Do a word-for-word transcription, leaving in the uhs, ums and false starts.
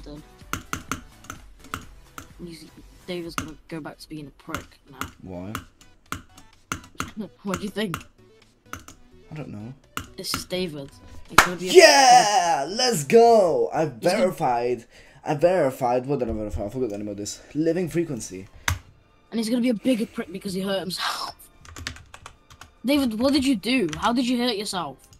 then. He's, David's gonna go back to being a prick now. Why? What do you think? I don't know. This is David. He's gonna be a Yeah! Let's go! I He's verified. I verified. What did I verify? I forgot the name of this. Living frequency. And he's gonna be a bigger prick because he hurt himself. David, what did you do? How did you hurt yourself?